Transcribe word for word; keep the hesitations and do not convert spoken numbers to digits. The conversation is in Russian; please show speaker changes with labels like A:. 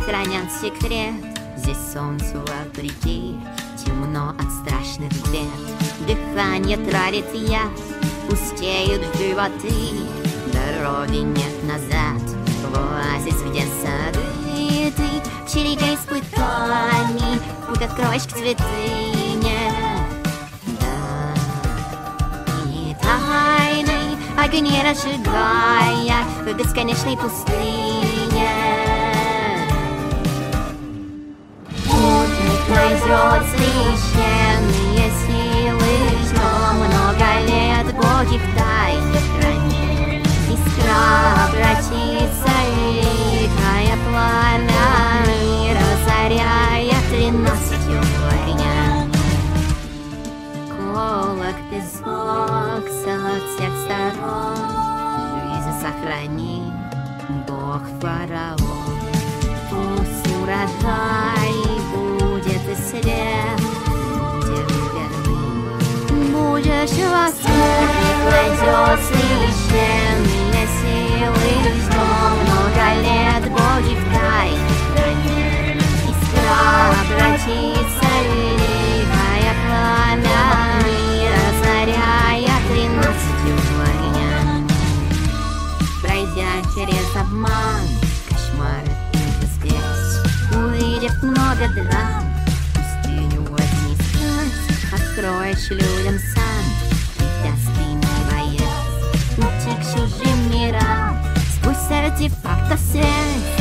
A: хранят секрет. Здесь солнцу вопреки темно от страшных бед. Дыхание травит яд, пустеют животы. Дороги нет назад, в оазис, где сады. Ты чирикай испытаний, путь откроешь к святыне. И тайной огни разжигая в бесконечной пустыне. Путник найдет священные силы, что много лет боги в тайне хранили. Искра обратится великое пламя, и разоряя тринадцатью огня. Колок песок со всех сторон, жизнь сохрани, Бог фараон. Пусть урожай будет и свет, будешь верны, будешь воспитан, найдет священные силы, что много лет боги в тайне хранили. Искра обратится великое пламя, и разоряя тринадцатью огня. Пройдя через обман, кошмары и здесь, увидев много драм, пустыню возьми сквозь, откроешь людям сам, ведя спины боец, уйти к чужим мирам, сквозь артефактов связь.